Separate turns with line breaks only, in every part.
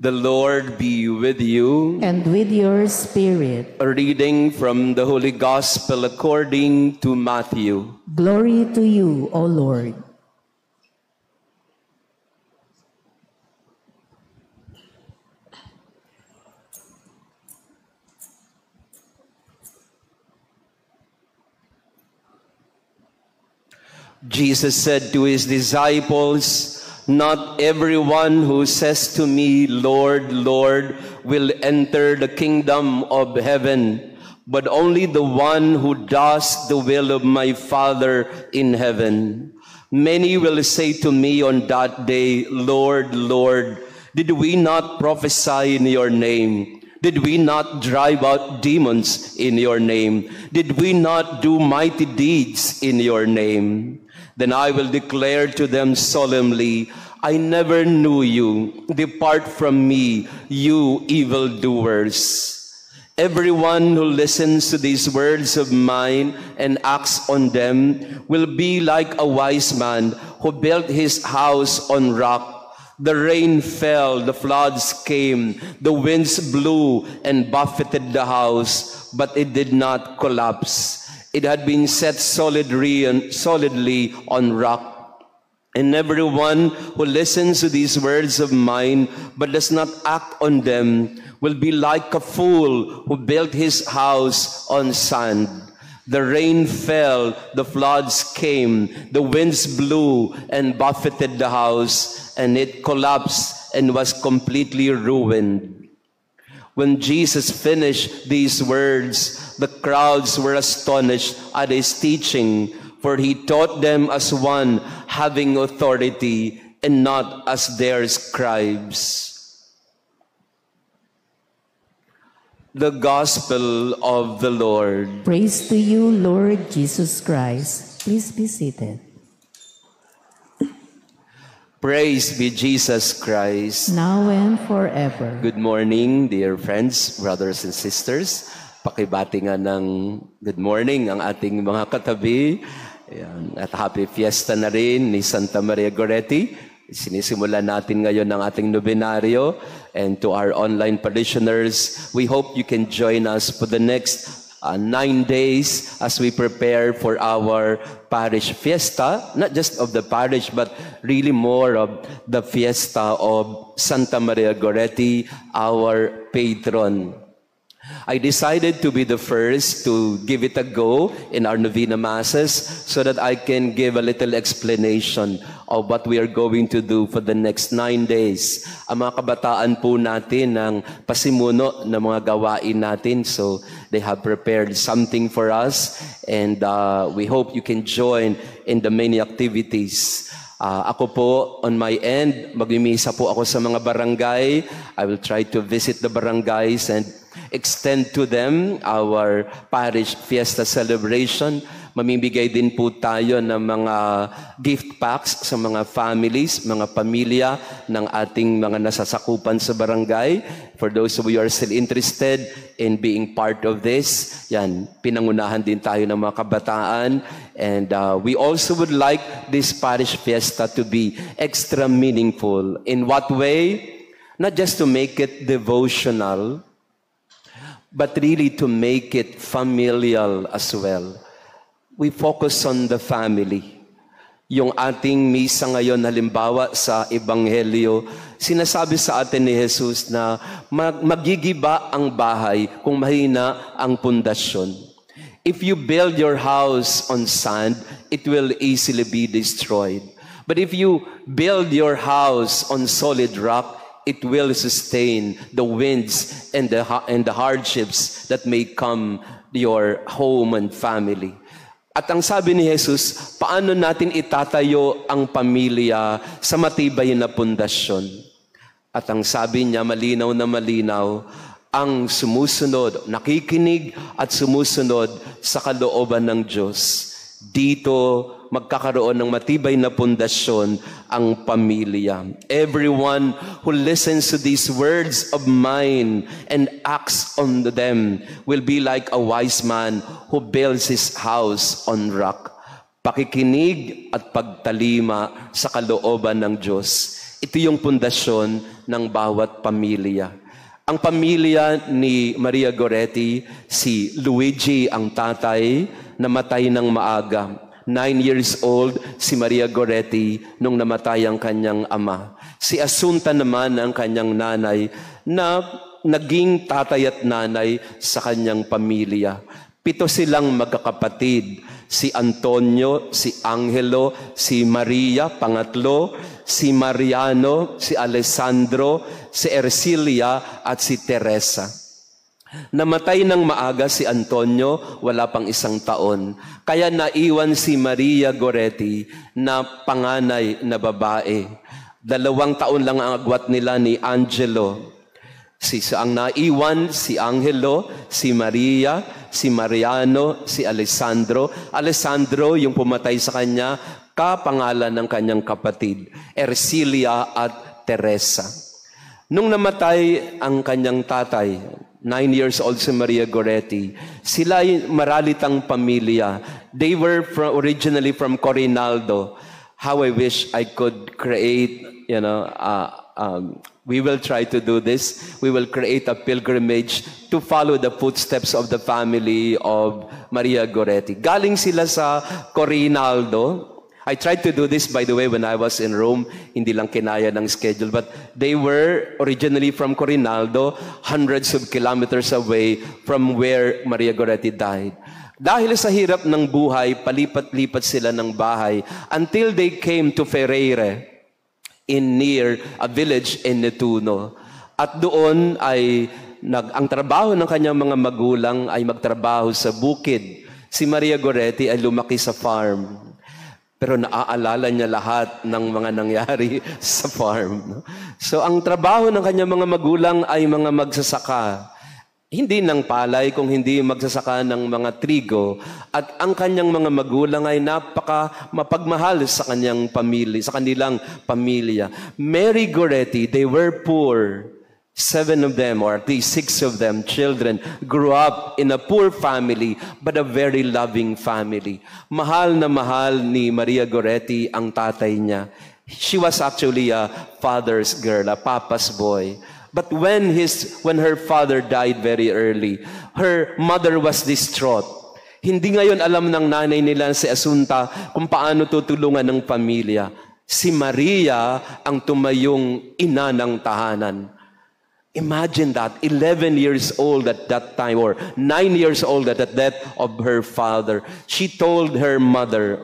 The Lord be with you.
And with your spirit.
A reading from the Holy Gospel according to Matthew.
Glory to you, O Lord.
Jesus said to his disciples, "Not everyone who says to me, 'Lord, Lord,' will enter the kingdom of heaven, but only the one who does the will of my Father in heaven. Many will say to me on that day, 'Lord, Lord, did we not prophesy in your name? Did we not drive out demons in your name? Did we not do mighty deeds in your name?' Then I will declare to them solemnly, 'I never knew you. Depart from me, you evildoers.' Everyone who listens to these words of mine and acts on them will be like a wise man who built his house on rock. The rain fell, the floods came, the winds blew and buffeted the house, but it did not collapse. It had been set solidly on rock. And everyone who listens to these words of mine but does not act on them will be like a fool who built his house on sand. The rain fell, the floods came, the winds blew and buffeted the house, and it collapsed and was completely ruined." When Jesus finished these words, the crowds were astonished at his teaching, for he taught them as one having authority and not as their scribes. The Gospel of the Lord.
Praise to you, Lord Jesus Christ. Please be seated.
Praise be Jesus Christ.
Now and forever.
Good morning, dear friends, brothers and sisters. Pakibati nga ng good morning ang ating mga katabi. Ayan. At happy fiesta na rin ni Santa Maria Goretti. Sinisimulan natin ngayon ang ating nobenaryo. And to our online parishioners, we hope you can join us for the next 9 days as we prepare for our parish fiesta, not just of the parish, but really more of the fiesta of Santa Maria Goretti, our patron. I decided to be the first to give it a go in our novena masses so that I can give a little explanation of what we are going to do for the next 9 days. Ang mga kabataan po natin ang pasimuno ng mga gawain natin, so they have prepared something for us, and we hope you can join in the many activities. Ako po, on my end, magmimisa po ako sa mga barangay. I will try to visit the barangays and extend to them our parish fiesta celebration. Mamimigay din po tayo ng mga gift packs sa mga families, mga pamilya ng ating mga nasasakupan sa barangay. For those of you who are still interested in being part of this, yan, pinangunahan din tayo ng mga kabataan. And we also would like this parish fiesta to be extra meaningful. In what way? Not just to make it devotional, but really to make it familial as well. We focus on the family. Yung ating misa ngayon, halimbawa sa Ebanghelyo, sinasabi sa atin ni Jesus na magigiba ang bahay kung mahina ang pundasyon. If you build your house on sand, it will easily be destroyed. But if you build your house on solid rock, it will sustain the winds and the hardships that may come to your home and family. At ang sabi ni Jesus, paano natin itatayo ang pamilya sa matibay na pundasyon? At ang sabi niya, malinaw na malinaw, ang sumusunod, nakikinig at sumusunod sa kalooban ng Diyos. Dito magkakaroon ng matibay na pundasyon ang pamilya. Everyone who listens to these words of mine and acts on them will be like a wise man who builds his house on rock. Pakikinig at pagtalima sa kalooban ng Diyos. It Ito yung pundasyon ng bawat pamilya. Ang pamilya ni Maria Goretti, si Luigi ang tatay, namatay ng maaga. 9 years old si Maria Goretti nung namatay ang kanyang ama. Si Asunta naman ang kanyang nanay na naging tatay at nanay sa kanyang pamilya. 7 silang magkakapatid. Si Antonio, si Angelo, si Maria, pangatlo, si Mariano, si Alessandro, si Ercilia at si Teresa. Namatay ng maaga si Antonio, wala pang 1 taon. Kaya naiwan si Maria Goretti na panganay na babae. 2 taon lang ang agwat nila ni Angelo. Ang naiwan, si Angelo, si Maria, si Mariano, si Alessandro. Alessandro, yung pumatay sa kanya, kapangalan ng kanyang kapatid, Ercilia at Teresa. Nung namatay ang kanyang tatay, 9 years old si Maria Goretti, sila ay maralitang pamilya. They were originally from Corinaldo. How I wish I could create, we will try to do this. We will create a pilgrimage to follow the footsteps of the family of Maria Goretti. Galing sila sa Corinaldo. I tried to do this, by the way, when I was in Rome. Hindi lang kinaya ng schedule. But they were originally from Corinaldo, hundreds of kilometers away from where Maria Goretti died. Dahil sa hirap ng buhay, palipat-lipat sila ng bahay until they came to Ferreira, near a village in Nettuno. At doon ay ang trabaho ng kanyang mga magulang ay magtrabaho sa bukid. Si Maria Goretti ay lumaki sa farm. Pero naaalala niya lahat ng mga nangyari sa farm. So ang trabaho ng kanyang mga magulang ay mga magsasaka. Hindi ng palay kung hindi magsasaka ng mga trigo. At ang kanyang mga magulang ay mapagmahal sa kanyang pamilya, sa kanilang pamilya. Mary Goretti, they were poor. 7 of them, or at least 6 of them, children, grew up in a poor family, but a very loving family. Mahal na mahal ni Maria Goretti ang tatay niya. She was actually a father's girl, a papa's boy. But when her father died very early, her mother was distraught. Hindi ngayon alam ng nanay nila si Asunta kung paano tutulungan ng pamilya. Si Maria ang tumayong ina ng tahanan. Imagine that, 11 years old at that time, or 9 years old at the death of her father. She told her mother,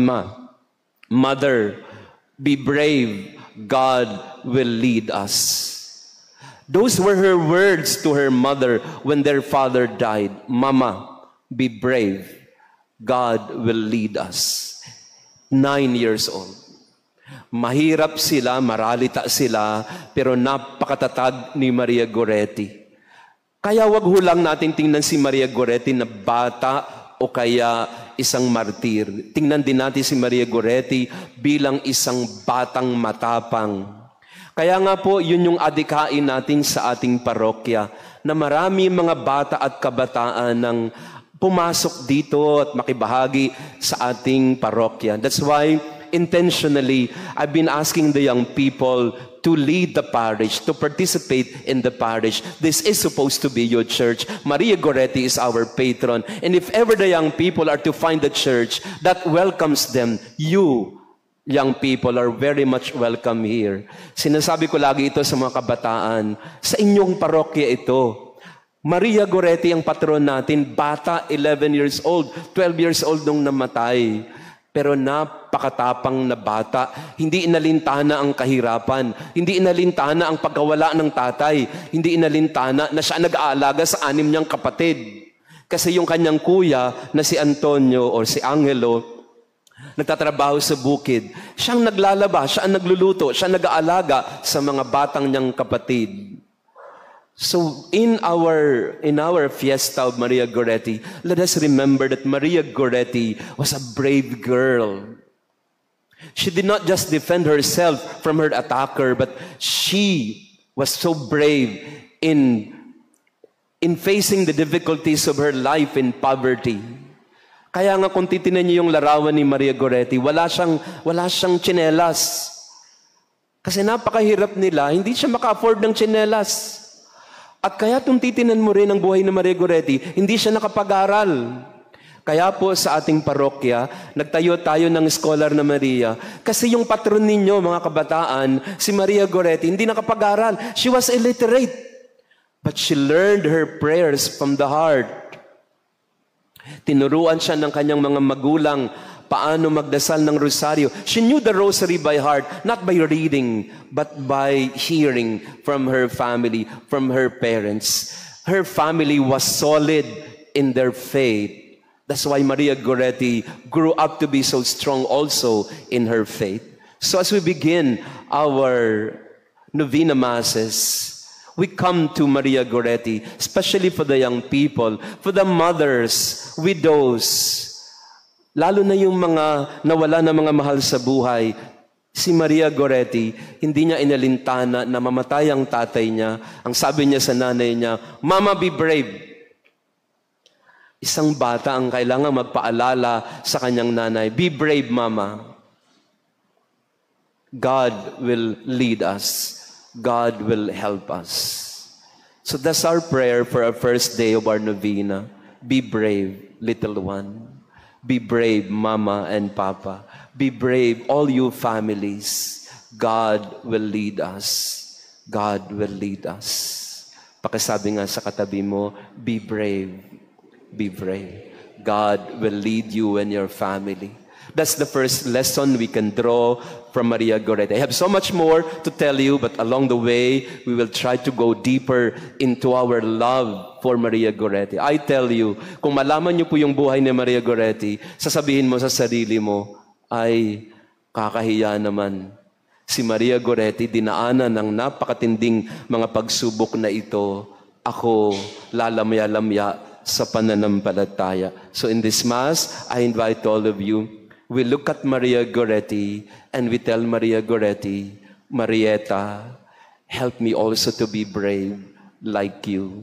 Mother, be brave, God will lead us. Those were her words to her mother when their father died. Mama, be brave. God will lead us. 9 years old. Mahirap sila, maralita sila, pero napakatatag ni Maria Goretti. Kaya wag hulang natin tingnan si Maria Goretti na bata o kaya isang martir. Tingnan din natin si Maria Goretti bilang isang batang matapang. Kaya nga po, yun yung adikain natin sa ating parokya, na marami mga bata at kabataan ng pumasok dito at makibahagi sa ating parokya. That's why, intentionally, I've been asking the young people to lead the parish, to participate in the parish. This is supposed to be your church. Maria Goretti is our patron. And if ever the young people are to find a church that welcomes them, you, young people, are very much welcome here. Sinasabi ko lagi ito sa mga kabataan, sa inyong parokya ito. Maria Goretti ang patron natin, bata, 11 years old, 12 years old nung namatay. Pero napakatapang na bata, hindi inalintana ang kahirapan, hindi inalintana ang pagkawala ng tatay, hindi inalintana na siya nag-aalaga sa 6 niyang kapatid. Kasi yung kanyang kuya na si Antonio or si Angelo, nagtatrabaho sa bukid. Siyang naglalaba, siya ang nagluluto, siya nag-aalaga sa mga batang niyang kapatid. So in our fiesta of Maria Goretti, let us remember that Maria Goretti was a brave girl. She did not just defend herself from her attacker, but she was so brave in facing the difficulties of her life in poverty. Kaya nga kung titinan niyo yung larawan ni Maria Goretti, wala siyang tsinelas. Kasi napakahirap nila, hindi siya maka-afford ng tsinelas. At kaya kung titinan mo rin ang buhay ni Maria Goretti, hindi siya nakapag-aral. Kaya po sa ating parokya, nagtayo tayo ng Scholar na Maria. Kasi yung patron ninyo, mga kabataan, si Maria Goretti, hindi nakapag-aral. She was illiterate. But she learned her prayers from the heart. Tinuruan siya ng kanyang mga magulang paano magdasal ng rosaryo. She knew the rosary by heart, not by reading, but by hearing from her family, from her parents. Her family was solid in their faith. That's why Maria Goretti grew up to be so strong also in her faith. So as we begin our novena masses, we come to Maria Goretti, especially for the young people, for the mothers, widows, lalo na yung mga nawala na mga mahal sa buhay. Si Maria Goretti, hindi niya inalintana na mamatay ang tatay niya. Ang sabi niya sa nanay niya, "Mama, be brave." Isang bata ang kailangan magpaalala sa kanyang nanay, "Be brave, Mama. God will lead us. God will help us." So that's our prayer for our first day of our novena. Be brave, little one. Be brave, Mama and Papa. Be brave, all you families. God will lead us. God will lead us. Pakisabi nga sa katabi mo, be brave. Be brave. God will lead you and your family. That's the first lesson we can draw from Maria Goretti. I have so much more to tell you, but along the way, we will try to go deeper into our love for Maria Goretti. I tell you, kung malaman niyo po yung buhay ni Maria Goretti, sasabihin mo sa sarili mo, ay, kakahiya naman. Si Maria Goretti, dinaanan ng napakatinding mga pagsubok na ito. Ako, lalamya-lamya sa pananampalataya. So in this Mass, I invite all of you, we look at Maria Goretti and we tell Maria Goretti, Marieta, help me also to be brave like you.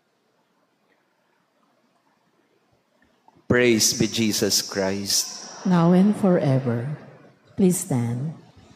Praise be Jesus Christ.
Now and forever. Please stand.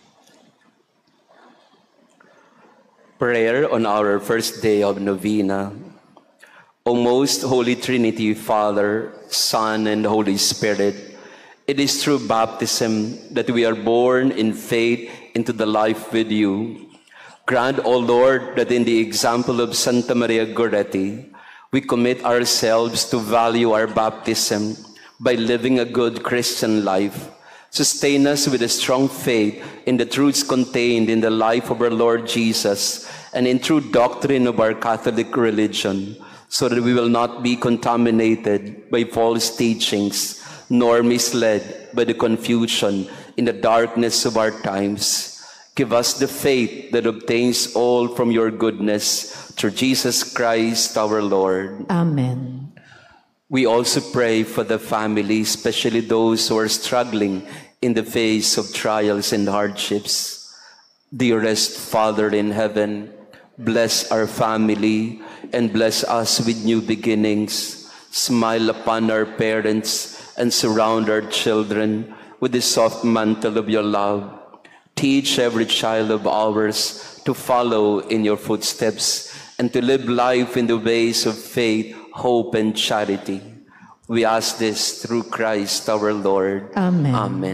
Prayer on our first day of novena. O most Holy Trinity, Father, Son, and Holy Spirit, it is through baptism that we are born in faith into the life with you. Grant, O Lord, that in the example of Santa Maria Goretti, we commit ourselves to value our baptism by living a good Christian life. Sustain us with a strong faith in the truths contained in the life of our Lord Jesus and in true doctrine of our Catholic religion, so that we will not be contaminated by false teachings, nor misled by the confusion in the darkness of our times. Give us the faith that obtains all from your goodness, through Jesus Christ our Lord.
Amen.
We also pray for the family, especially those who are struggling in the face of trials and hardships. Dearest Father in heaven, bless our family and bless us with new beginnings. Smile upon our parents and surround our children with the soft mantle of your love. Teach every child of ours to follow in your footsteps and to live life in the ways of faith, hope, and charity. We ask this through Christ our Lord.
Amen.
Amen.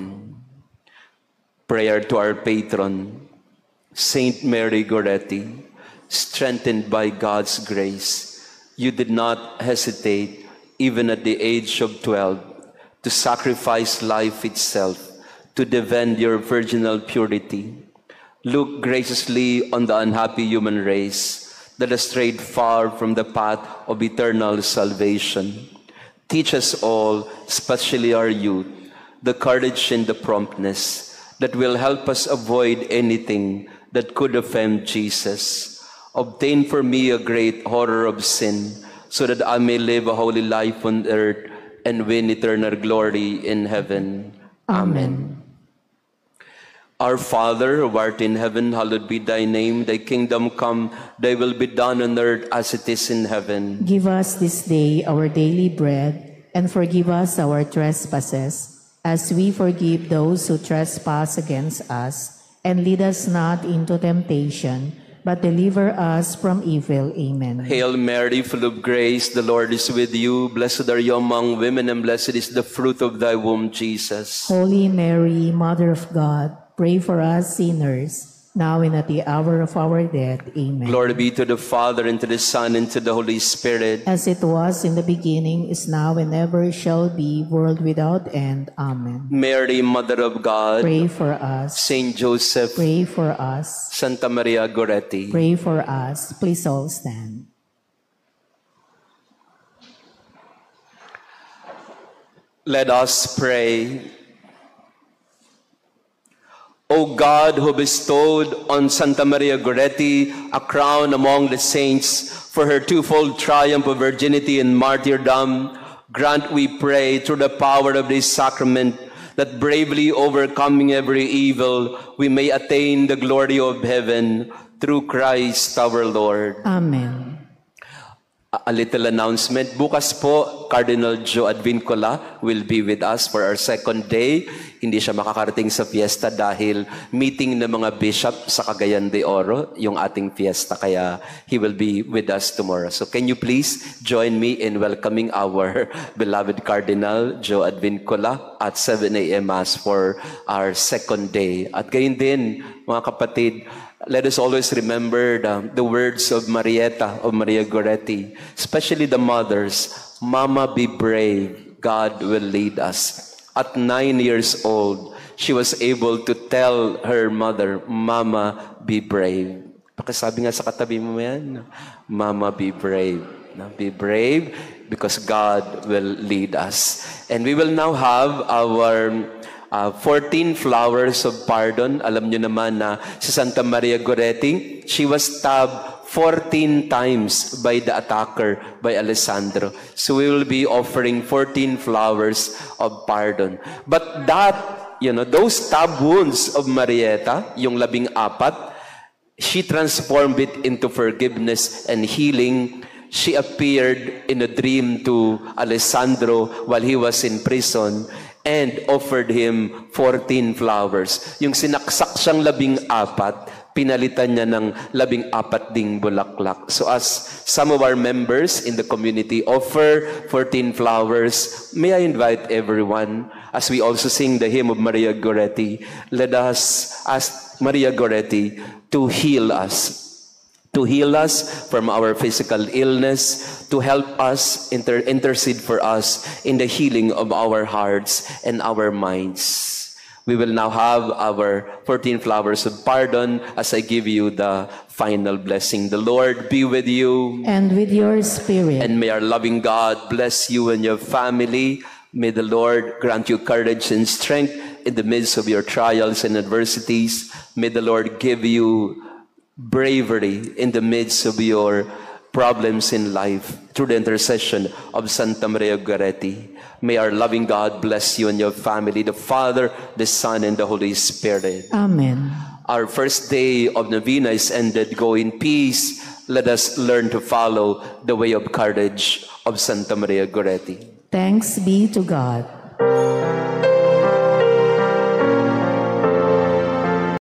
Prayer to our patron, Saint Mary Goretti. Strengthened by God's grace, you did not hesitate, even at the age of 12, to sacrifice life itself to defend your virginal purity. Look graciously on the unhappy human race that has strayed far from the path of eternal salvation. Teach us all, especially our youth, the courage and the promptness that will help us avoid anything that could offend Jesus. Obtain for me a great horror of sin, so that I may live a holy life on earth and win eternal glory in heaven. Amen. Our Father, who art in heaven, hallowed be thy name. Thy kingdom come, thy will be done on earth as it is in heaven.
Give us this day our daily bread, and forgive us our trespasses, as we forgive those who trespass against us. and lead us not into temptation, but deliver us from evil. Amen.
Hail Mary, full of grace, the Lord is with you. Blessed are you among women, and blessed is the fruit of thy womb, Jesus.
Holy Mary, Mother of God, pray for us sinners, now and at the hour of our death. Amen.
Glory be to the Father, and to the Son, and to the Holy Spirit.
As it was in the beginning, is now, and ever shall be, world without end. Amen.
Mary, Mother of God,
Pray for us.
Saint Joseph,
Pray for us.
Santa Maria Goretti.
Pray for us. Please all stand.
Let us pray. O God, who bestowed on Santa Maria Goretti a crown among the saints for her twofold triumph of virginity and martyrdom, grant, we pray, through the power of this sacrament, that bravely overcoming every evil, we may attain the glory of heaven through Christ our Lord.
Amen.
A little announcement. Bukas po, Cardinal Joe Advincula will be with us for our second day. Hindi siya makakarating sa fiesta dahil meeting ng mga bishop sa Cagayan de Oro, yung ating fiesta. Kaya he will be with us tomorrow. So can you please join me in welcoming our beloved Cardinal Joe Advincula at 7 a.m. Mass for our second day. At gayon din, mga kapatid, let us always remember the words of Marieta, of Maria Goretti, especially the mothers. Mama, be brave. God will lead us. At 9 years old, she was able to tell her mother, Mama, be brave. Pakisabi nga sa katabi mo yan, Mama, be brave. Be brave because God will lead us. And we will now have our 14 flowers of pardon. Alam nyo naman na si Santa Maria Goretti, she was stabbed 14 times by the attacker, by Alessandro. So we will be offering 14 flowers of pardon. But that, those stab wounds of Marieta, yung 14, she transformed it into forgiveness and healing. She appeared in a dream to Alessandro while he was in prison and offered him 14 flowers. Yung sinaksak siyang 14, pinalitan niya ng 14 ding bulaklak. So as some of our members in the community offer 14 flowers, may I invite everyone, as we also sing the hymn of Maria Goretti, let us ask Maria Goretti to heal us. To heal us from our physical illness, to help us, intercede for us in the healing of our hearts and our minds. We will now have our 14 flowers of pardon as I give you the final blessing. The Lord be with you.
And with your spirit.
And may our loving God bless you and your family. May the Lord grant you courage and strength in the midst of your trials and adversities. May the Lord give you bravery in the midst of your problems in life through the intercession of Santa Maria Goretti. May our loving God bless you and your family, the Father, the Son, and the Holy Spirit.
Amen.
Our first day of novena is ended. Go in peace. Let us learn to follow the way of courage of Santa Maria Goretti.
Thanks be to God.